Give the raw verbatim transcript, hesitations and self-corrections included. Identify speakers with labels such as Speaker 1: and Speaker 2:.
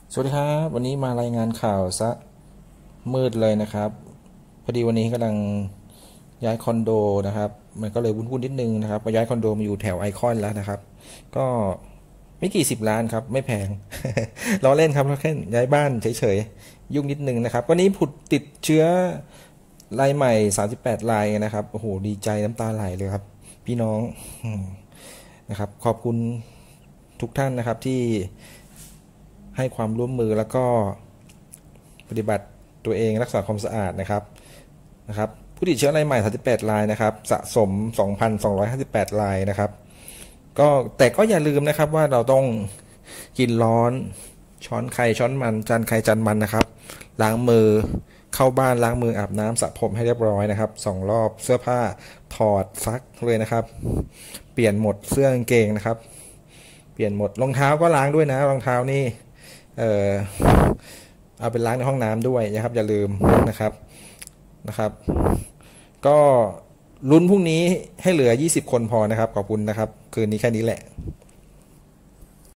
Speaker 1: สวัสดีครับวันนี้มารายงานข่าวซะมืดเลยนะครับพอดีวันนี้กำลังย้ายคอนโดนะครับมันก็เลยวุ่นๆนิดนึงนะครับมาย้ายคอนโดมาอยู่แถวไอคอนแล้วนะครับก็ไม่กี่สิบล้านครับไม่แพง ล้อเล่นครับล้อเล่นย้ายบ้านเฉยๆยุ่งนิดนึงนะครับวันนี้ผุดติดเชื้อรายใหม่สามสิบแปดรายนะครับโอ้โหดีใจน้ำตาไหลเลยครับพี่น้องนะครับขอบคุณทุกท่านนะครับที่ให้ความร่วมมือแล้วก็ปฏิบัติตัวเองรักษาความสะอาดนะครับนะครับผู้ติดเชื้อรายใหม่สามสิบแปดรายนะครับสะสม สองพันสองร้อยห้าสิบแปด รายนะครับก็แต่ก็อย่าลืมนะครับว่าเราต้องกินร้อนช้อนใครช้อนมันจานใครจานมันนะครับล้างมือเข้าบ้านล้างมืออาบน้ำสระผมให้เรียบร้อยนะครับสองรอบเสื้อผ้าถอดซักเลยนะครับเปลี่ยนหมดเสื้อกางเกงนะครับเปลี่ยนหมดรองเท้าก็ล้างด้วยนะรองเท้านี่เออเอาไปล้างในห้องน้ำด้วยนะครับอย่าลืมนะครับนะครับก็ลุ้นพรุ่งนี้ให้เหลือยี่สิบคนพอนะครับขอบคุณนะครับคืนนี้แค่นี้แหละ